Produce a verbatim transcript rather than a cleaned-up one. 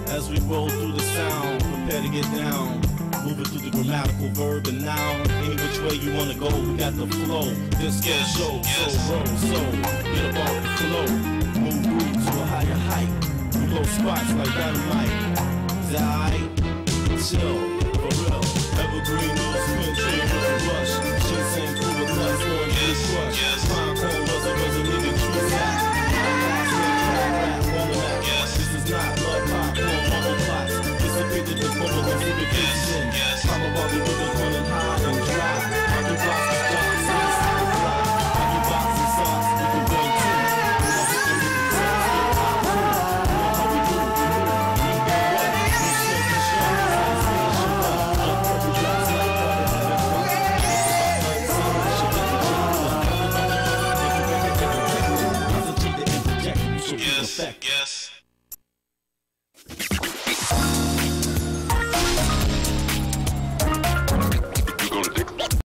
As we roll through the sound, prepare to get down. Moving through the grammatical verb and noun. Any which way you wanna go, we got the flow. This go show, so roll, so get up off the flow. Move through to a higher height. We blow spots like dynamite. Die, chill, for real. Evergreen news, spin tree with a rush. Shit same through with nuts, orange, crush. Fine